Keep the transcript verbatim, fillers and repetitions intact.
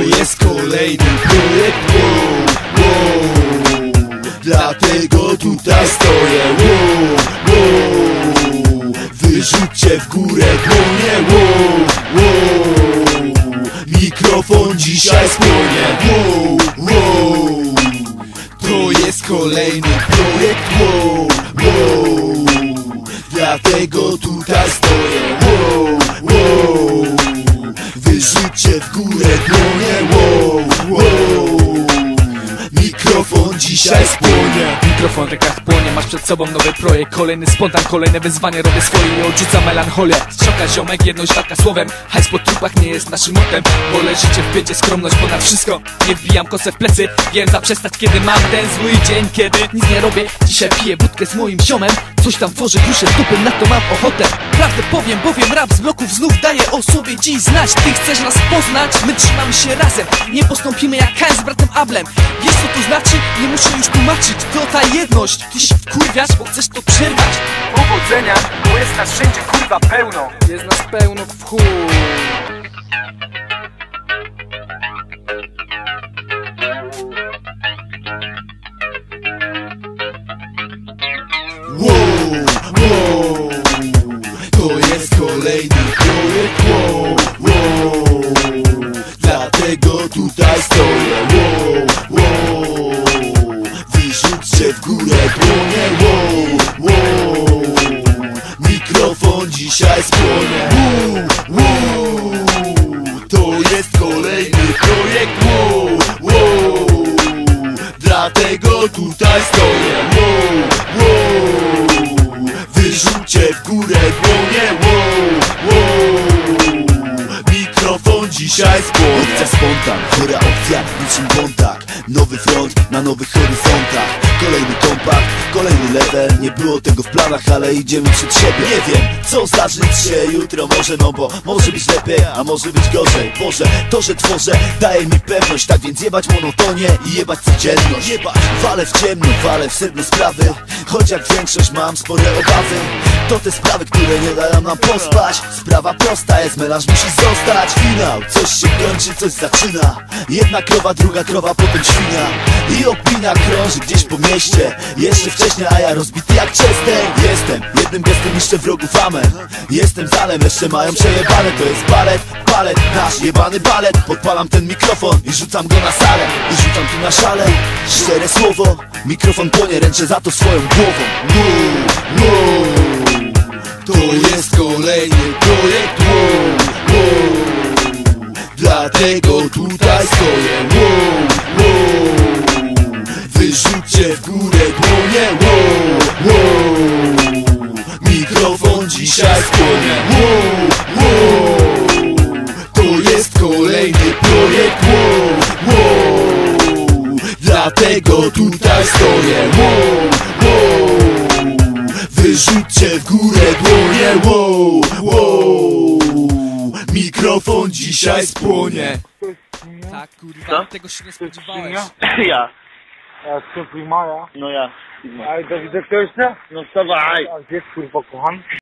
jest kolejny projekt, wow, wow. Dlatego tutaj stoję, wow, wow. Wyrzućcie w górę dłonie, wow, wow. Mikrofon dzisiaj spłonie, wow, wow. To jest kolejny projekt, wow, wow. Dlatego tutaj stoję, wow, wow. Wyrzućcie w górę dłonie, wow, wow. Mikrofon dzisiaj spłonie. Mikrofon w rękach płonie, masz przed sobą nowy projekt. Kolejny spontan, kolejne wyzwanie, robię swoje i odrzucam melancholię. Strzaka ziomek, jedność walka słowem. Hajs po trupach nie jest naszym motem. Wolę życie w biecie, skromność ponad wszystko. Nie wbijam kosę w plecy, wiem zaprzestać kiedy mam ten zły dzień. Kiedy nic nie robię, dzisiaj piję wódkę z moim ziomem. Coś tam tworzę, duszę z dupy, na to mam ochotę. Prawdę powiem, bowiem rap z bloków znów daje o sobie dziś znać. Ty chcesz nas poznać, my trzymamy się razem. Nie postąpimy jak Kain z bratem Ablem. Wiesz co to znaczy? Nie muszę już tłumaczyć. To ta jedność, ty się wkurwiasz, bo chcesz to przerwać. Powodzenia, bo jest nas wszędzie kurwa pełno. Jest nas pełno w chuj. Wow, wow. To jest kolejny projekt, wow, wow. Dlatego tutaj stoję, wow, wow. Wyrzućcie w górę dłonie, wow, wow. Mikrofon dzisiaj spłonie, wow, wow. To jest kolejny projekt, wow, wow. Dlatego tutaj stoję, wow, wow. Wyrzućcie w górę dłonie, wow, wow. Mikrofon dzisiaj spłonie. Opcja spontan, chora opcja, niczym kontakt. Nowy front na nowych horyzontach. Kolejny kompakt, kolejny level. Nie było tego w planach, ale idziemy przed siebie. Nie wiem, co zdarzyć się jutro może, no bo może być lepiej, a może być gorzej. Boże, to, że tworzę, daje mi pewność. Tak więc jebać monotonię i jebać codzienność. Jebać, walę w ciemno, walę w sedno sprawy. Choć jak większość mam spore obawy. To te sprawy, które nie dają nam pospać. Sprawa prosta jest, melanż musi zostać. Finał, coś się kończy, coś zaczyna. Jedna krowa, druga krowa, potem świnia. I opinia krąży gdzieś po mieście. Jeszcze wcześniej, a ja rozbity jak Chester. Jestem, jednym gestem niszczę wrogów, amen. Jestem zalem, jeszcze mają przejebane. To jest balet, balet, nasz jebany balet. Podpalam ten mikrofon i rzucam go na salę. I rzucam tu na szale, szczere słowo. Mikrofon płonie, ręczę za to swoją głową. Wow, wow. To jest kolejny projekt, wow, wow. Dlatego tutaj stoję, wow, wow. Wyrzućcie w górę dłonie, wow, wow. Mikrofon dzisiaj spłonie, wow, wow. To jest kolejny projekt, wow, wow. Dlatego tutaj stoję, wow, wow. Wyrzućcie w górę dłonie, wow, wow. Mikrofon dzisiaj spłonie. Tak kurwa, Co? tego się nie spodziewałeś. Ja. Ja jestem Primaja. No ja. A i do widzę kto jeszcze? No wstawaj. A gdzie jest kurwa kochan?